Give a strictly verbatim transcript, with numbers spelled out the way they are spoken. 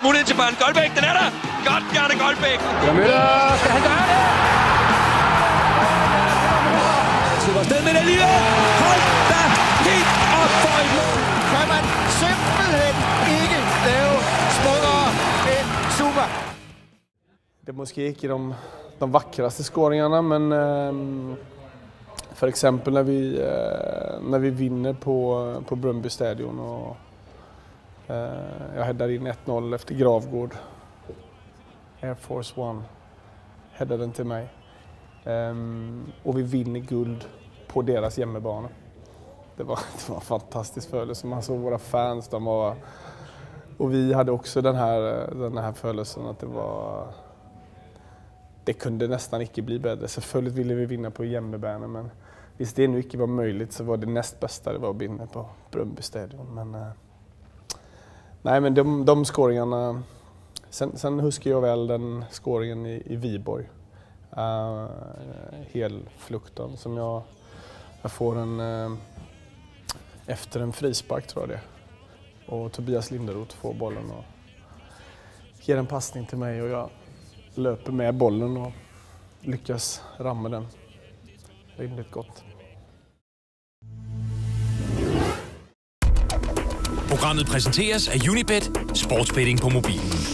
Mulighed til Bjørn Goldbæk, den er der! Godt, Bjarne Goldbæk! Møller, skal han gøre det? Super sted med det lige! Hold da helt op for et mål! Kan man simpelthen ikke lave smukkere end Super? Det är måske inte de, de vackraste skåringarna, men eh, för exempel när vi, eh, när vi vinner på, på Brøndby Stadion och eh, jag headar in ett noll efter Gravgård. Air Force One headar den till mig. Eh, och vi vinner guld på deras hemmabana. Det var, det var en fantastisk födelse. Man såg våra fans, de var, och vi hade också den här, den här födelsen att det var... Det kunde nästan inte bli bättre. Selvfølgelig ville vi vinna på hjemmebane, men hvis det nu inte var möjligt så var det näst bästa det var att vinna på Brøndby Stadion. Men eh, nej, men de, de skåringarna. Sen, sen huskar jag väl den skåringen i, i Viborg. Uh, helflukten som jag, jag får en uh, efter en frispark tror jag det. Och Tobias Linderoth får bollen och ger en passning till mig och jag löper med bollen och lyckas ramma den. Rimligt gott. Programmet præsenteres af Unibet, sportsbetting på mobilen.